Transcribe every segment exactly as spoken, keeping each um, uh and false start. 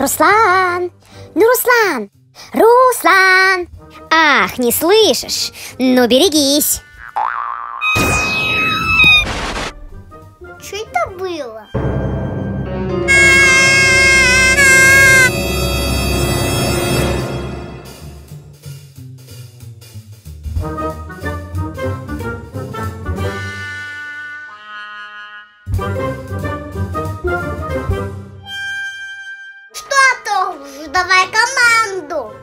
Руслан! Ну, Руслан! Руслан! Ах, не слышишь? Ну, берегись! Что это было? Что-то уже, давай команду.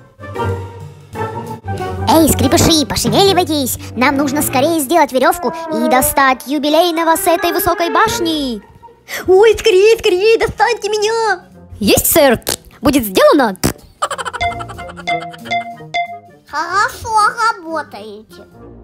Эй, скрипыши, пошевеливайтесь! Нам нужно скорее сделать веревку и достать юбилейного с этой высокой башни. Ой, скорее, скорее, достаньте меня! Есть, сэр! Будет сделано! Хорошо работаете.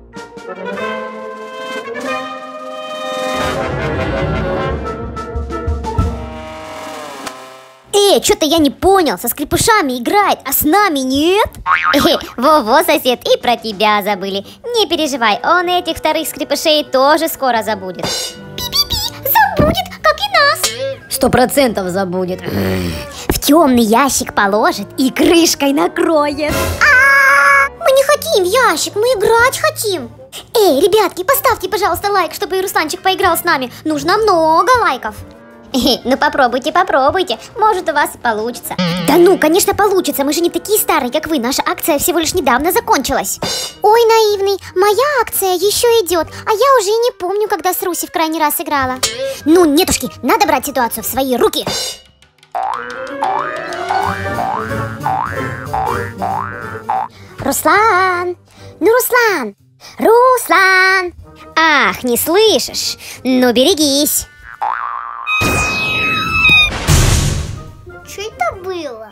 Эй, что-то я не понял, со скрипышами играет, а с нами нет? Во-во, сосед, и про тебя забыли. Не переживай, он этих вторых скрипышей тоже скоро забудет. Пи-пи-пи, забудет, как и нас. Сто процентов забудет. В темный ящик положит и крышкой накроет. Мы не хотим в ящик, мы играть хотим. Эй, ребятки, поставьте, пожалуйста, лайк, чтобы и Русланчик поиграл с нами. Нужно много лайков. Ну попробуйте, попробуйте, может у вас и получится. Да ну, конечно получится, мы же не такие старые, как вы. Наша акция всего лишь недавно закончилась. Ой, наивный, моя акция еще идет, а я уже и не помню, когда с Руси в крайний раз играла. Ну, нетушки, надо брать ситуацию в свои руки. Руслан! Ну, Руслан! Руслан! Ах, не слышишь? Ну, берегись! Что это было?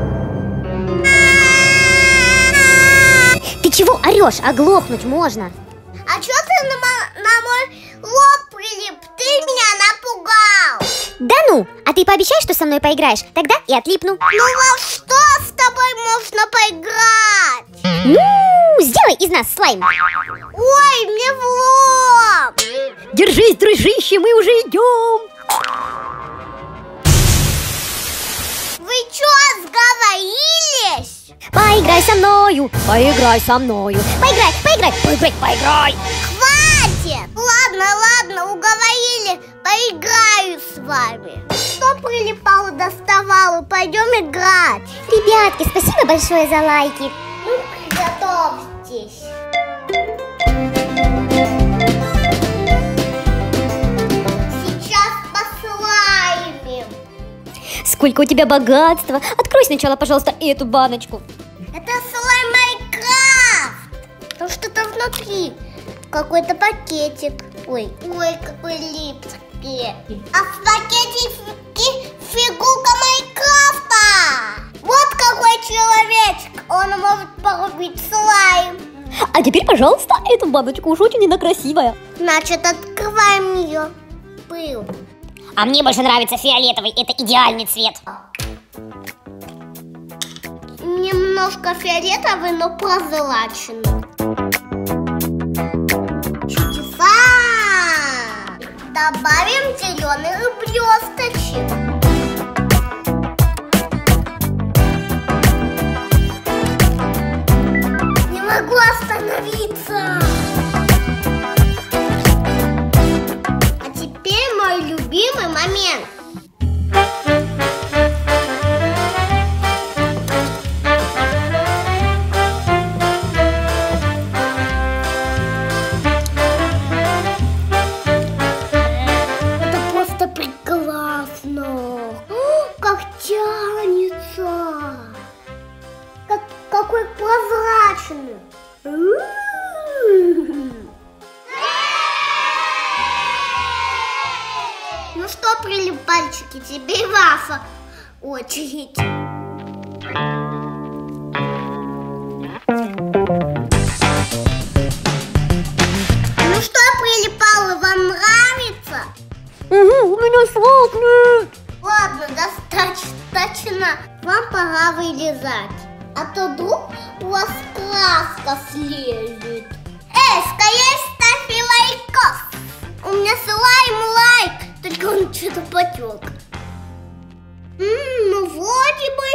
Ты чего орешь? Оглохнуть можно. А что ты на, на мой лоб прилип? Ты меня напугал. Да ну, а ты пообещай, что со мной поиграешь, тогда и отлипну. Ну во что с тобой можно поиграть? Ну, сделай из нас слайм. Ой, мне в лоб. Держись, дружище, мы уже идем. Вы что, сговорились? Поиграй со мною. Поиграй со мною. Поиграй, поиграй, поиграй, поиграй. Хватит! Ладно, ладно, уговорили. Поиграю с вами. Что прилипало, доставало? Пойдем играть. Ребятки, спасибо большое за лайки. Ну, приготовьтесь. Сейчас послаймим. Сколько у тебя богатства. Открой сначала, пожалуйста, эту баночку. Это слайм Майнкрафт. Ну что-то внутри. Какой-то пакетик. Ой, ой, какой липкий. А в пакетике фигурка Майнкрафта. Вот какой человечек. Он может порубить слайм. А теперь, пожалуйста, эту баночку уж очень она красивая. Значит, открываем ее. Пыл. А мне больше нравится фиолетовый, это идеальный цвет. Немножко фиолетовый, но прозрачный. Чудеса! Добавим зеленых блесточек. Не могу остановиться. А теперь мой любимый момент. Это просто прекрасно. О, как тянется. Как, какой прозрачный. Ну что, прилипальчики, тебе ваша очередь. Ну что, прилипалы, вам нравится? Угу, у меня сохнет. Ладно, достаточно. Вам пора вылезать. А то вдруг у вас краска слезет. Эй, скорее ставь лайкос. У меня слайм лайк, только он что-то потек. М-м, ну вроде бы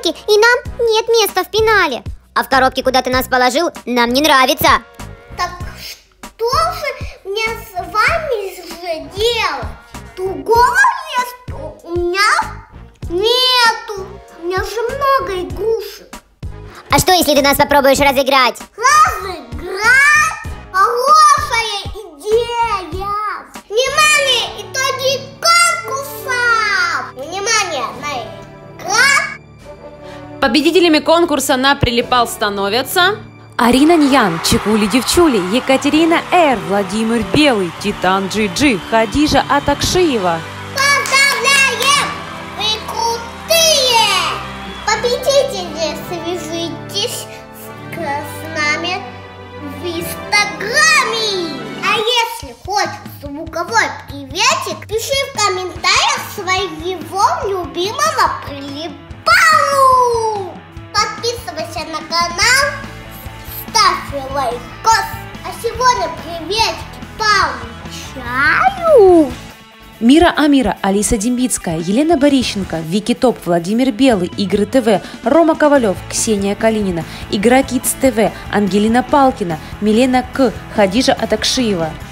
коробке, и нам нет места в пенале. А в коробке, куда ты нас положил, нам не нравится. Так что же мне с вами же делать? Другого места у меня нету. У меня же много игрушек. А что, если ты нас попробуешь разыграть? Разыграть? Хорошая идея! Внимание, итоги конкурса! Внимание, на экран! Победителями конкурса на «Прилипал» становятся Арина Ньян, Чекули Девчули, Екатерина Р, Владимир Белый, Титан Джи Джи, Хадижа Атакшиева. Поздравляем! Вы крутые! Победители, свяжитесь с, с нами в Инстаграме! А если хочешь звуковой приветик, пиши в комментариях своего любимого прилипалу! Подписывайся на канал, ставь лайкос. А сегодня приветики получаю! Мира Амира, Алиса Дембицкая, Елена Борищенко, Вики Топ, Владимир Белый, Игры ТВ, Рома Ковалев, Ксения Калинина, Игра Кидс ТВ, Ангелина Палкина, Милена К, Хадижа Атакшиева.